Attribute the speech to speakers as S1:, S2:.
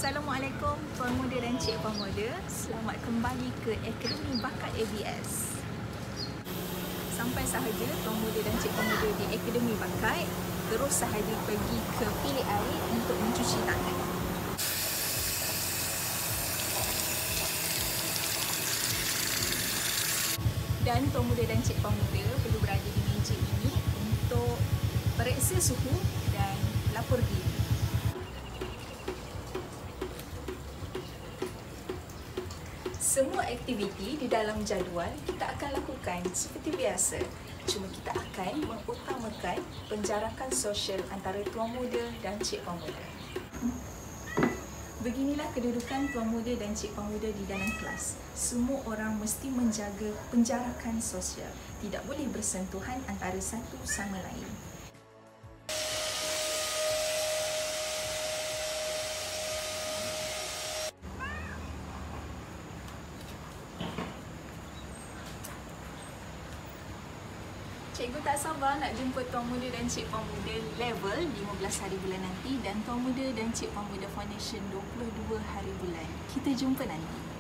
S1: Assalamualaikum Tuan Muda dan Cik Puan Muda. Selamat kembali ke Akademi Bakat ABS. Sampai sahaja Tuan Muda dan Cik Puan Muda di Akademi Bakat, terus sahaja pergi ke bilik air untuk mencuci tangan. Dan Tuan Muda dan Cik Puan Muda perlu berada di meja ini untuk periksa suhu dan lapor diri. Semua aktiviti di dalam jadual kita akan lakukan seperti biasa. Cuma kita akan mengutamakan penjarakan sosial antara Tuan Muda dan Cik Puan Muda. Beginilah kedudukan Tuan Muda dan Cik Puan Muda di dalam kelas. Semua orang mesti menjaga penjarakan sosial. Tidak boleh bersentuhan antara satu sama lain. Cikgu tak sabar nak jumpa Tuan Muda dan Cik Puan Muda level 15 hari bulan nanti dan Tuan Muda dan Cik Puan Muda Foundation 22 hari bulan. Kita jumpa nanti.